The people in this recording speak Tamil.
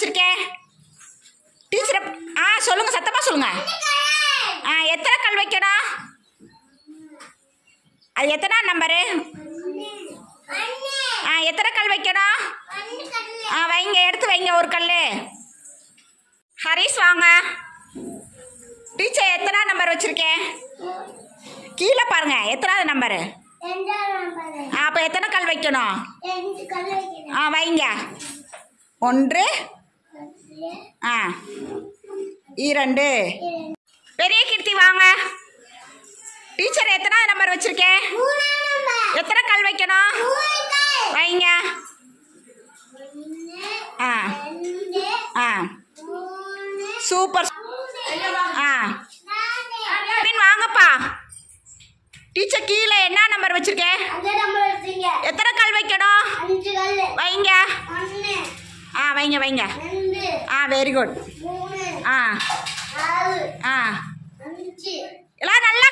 வச்சிருக்கேன் டீச்சர்? சொல்லுங்க, சத்தமா சொல்லுங்க. எத்தனை கல் வைக்கணும்? அது எத்தனை நம்பரு? எத்தனை கல் வைக்கணும்? வைங்க, எடுத்து வைங்க ஒரு கல். ஹரிஸ் வாங்க. டீச்சர் எத்தனை நம்பர் வச்சிருக்கேன்? கீழே பாருங்க, எத்தனாவது நம்பரு? அப்போ எத்தனை கல் வைக்கணும்? வைங்க. 1 2. பெரிய கீர்த்தி வாங்க. டீச்சர் எத்தனாவது நம்பர் வச்சிருக்கேன்? எத்தனை கல் வைக்கணும்? வைங்க. சூப்பர். வாங்கப்பா. டீச்சர் கீழே என்ன நம்பர் வச்சிருக்கேன்? எத்தனை கல் வைக்கணும்? வைங்க. வைங்க வைங்க. Very good. எல்லாம் நல்லா